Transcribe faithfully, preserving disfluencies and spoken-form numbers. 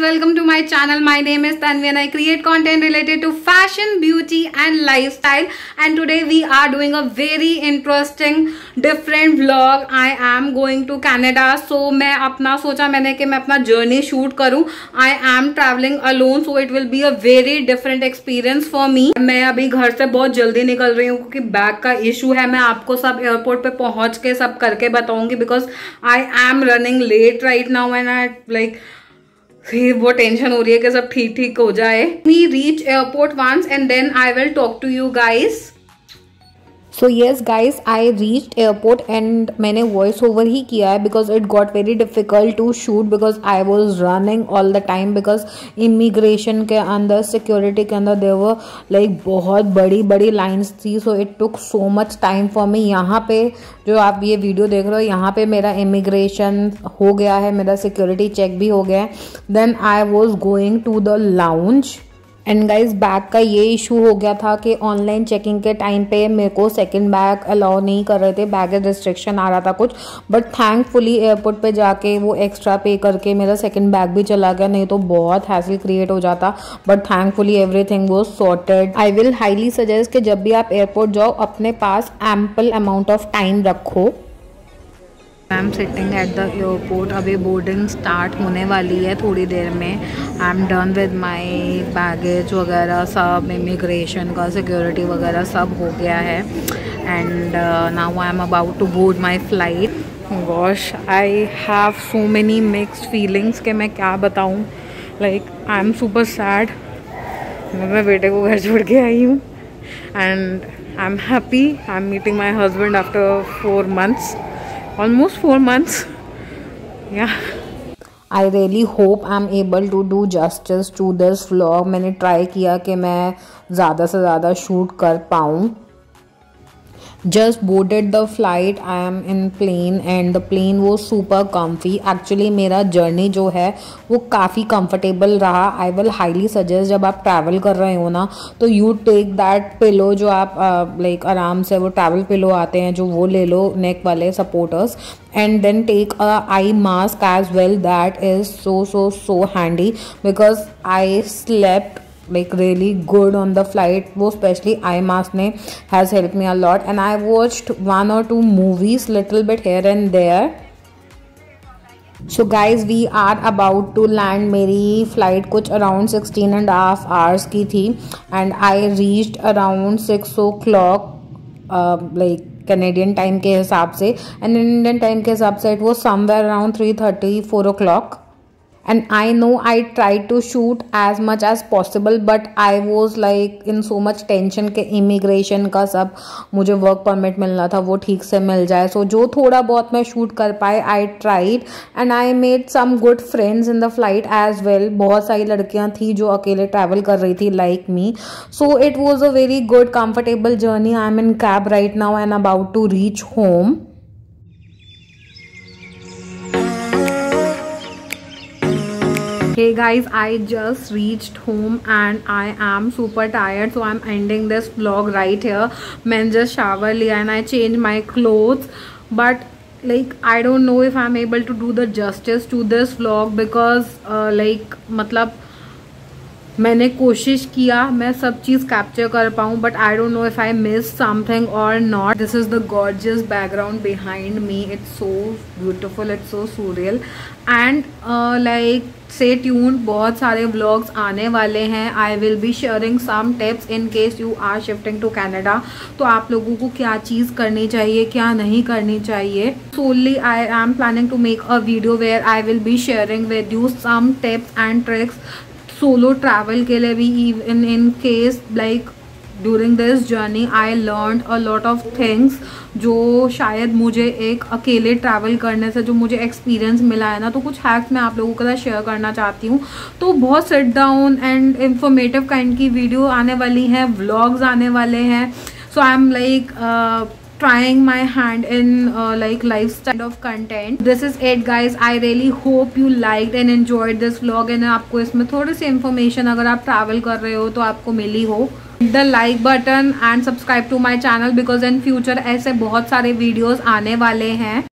welcome to my channel. My name is Tanvi and I create content related to fashion, beauty and lifestyle, and today we are doing a very interesting different vlog. I am going to Canada, so मैं अपना सोचा मैंने कि मैं अपना journey shoot करूँ. I am traveling alone, so it will be a very different experience for me. मैं अभी घर से बहुत जल्दी निकल रही हूँ क्योंकि बैग का इशू है. मैं आपको सब एयरपोर्ट पे पहुँच के सब करके बताऊंगी because I am running late right now and I like फिर वो टेंशन हो रही है कि सब ठीक ठीक हो जाए. We reach airport once and then I will talk to you guys. So yes guys I reached airport and मैंने वॉइस ओवर ही किया है because it got very difficult to shoot because I was running all the time because immigration के अंदर security के अंदर देवर were like बहुत बड़ी बड़ी लाइन्स थी. So it took so much time for me. यहाँ पे जो आप ये वीडियो देख रहे हो यहाँ पे मेरा इमिग्रेशन हो गया है, मेरा सिक्योरिटी चेक भी हो गया है. Then I was going to the lounge and guys bag का ये इशू हो गया था कि ऑनलाइन चेकिंग के टाइम पे मेरे को सेकंड बैग अलाउ नहीं कर रहे थे. बैगेज रिस्ट्रिक्शन आ रहा था कुछ, बट थैंकफुली एयरपोर्ट पे जाके वो एक्स्ट्रा पे करके मेरा सेकंड बैग भी चला गया, नहीं तो बहुत हैसल क्रिएट हो जाता. But thankfully everything was sorted. I will highly suggest कि जब भी आप एयरपोर्ट जाओ अपने पास एम्पल अमाउंट ऑफ टाइम रखो. I am sitting at the airport. अभी बोर्डिंग स्टार्ट होने वाली है थोड़ी देर में. I am done with my baggage वगैरह सब, इमिग्रेशन का सिक्योरिटी वगैरह सब हो गया है. And now I am about to board my flight. Gosh I have so many mixed feelings कि मैं क्या बताऊँ. Like I am super sad. मैं अपने बेटे को घर छोड़ के आई हूँ and I am happy. I am meeting my husband after four months. Almost four months. Yeah. I really hope I'm able to do justice to this vlog. मैंने ट्राई किया कि मैं ज़्यादा से ज़्यादा शूट कर पाऊँ. Just boarded the flight. I am in plane and the plane was super comfy. Actually मेरा journey जो है वो काफ़ी comfortable रहा. I will highly suggest जब आप travel कर रहे हो ना तो you take that pillow जो आप uh, like आराम से वो travel pillow आते हैं जो वो ले लो neck वाले supporters, and then take a eye mask as well. That is so so so handy because I slept like really good on the flight. वो especially eye mask ने has helped me a lot and I watched one or two movies little bit here and there. So guys we are about to land. मेरी flight कुछ around sixteen and a half hours की थी and I reached around six o'clock uh, like Canadian time के हिसाब से, and Indian time के हिसाब से it was somewhere around three thirty four o'clock. And I know I tried to shoot as much as possible but I was like in so much tension के immigration का सब मुझे work permit मिलना था वो ठीक से मिल जाए. So जो थोड़ा बहुत मैं shoot कर पाए I tried and I made some good friends in the flight as well. बहुत सारी लड़कियां थी जो अकेले travel कर रही थी like me. So it was a very good comfortable journey. I am in cab right now and about to reach home. Hey guys, I just reached home and I am super tired, so I'm ending this vlog right here. मैंने just shower लिया and I changed my clothes, but like I don't know if I'm able to do the justice to this vlog because uh, like मतलब मैंने कोशिश किया मैं सब चीज़ capture कर पाऊँ but I don't know if I miss something और not. This is the gorgeous background behind me. It's so beautiful, it's so surreal and like stay tuned. बहुत सारे व्लॉग्स आने वाले हैं. I will be sharing some tips in case you are shifting to Canada. तो आप लोगों को क्या चीज़ करनी चाहिए क्या नहीं करनी चाहिए. Solely I am planning to make a video where I will be sharing with you some tips and tricks solo travel के लिए भी. In in case like during this journey I learn a lot of things जो शायद मुझे एक अकेले travel करने से जो मुझे एक्सपीरियंस मिला है ना, तो कुछ हैक्स मैं आप लोगों के साथ शेयर करना चाहती हूँ. तो बहुत sit down and informative kind की वीडियो आने वाली हैं, व्लॉग्स आने वाले हैं. So I am like trying my hand in uh, like lifestyle of content. This is it guys. I really hope you liked and enjoyed this vlog and आपको इसमें थोड़ी सी information अगर आप travel कर रहे हो तो आपको मिली हो. Hit the like button and subscribe to my channel because in future ऐसे बहुत सारे videos आने वाले हैं.